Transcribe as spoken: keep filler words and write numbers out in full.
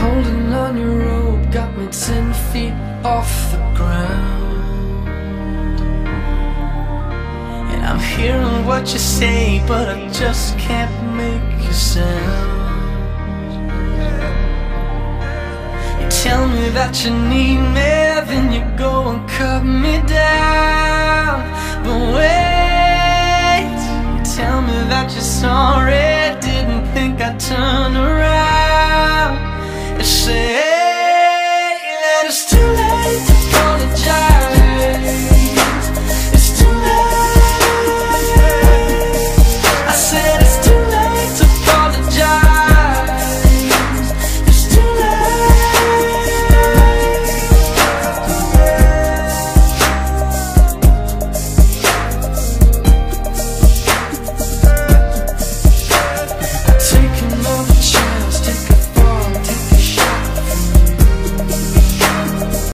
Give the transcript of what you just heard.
Holding on your rope got me ten feet off the ground, and I'm hearing what you say, but I just can't make a sound. You tell me that you need me, then you go and cut me down. But wait, you tell me that you're sorry, didn't think I'd turn around.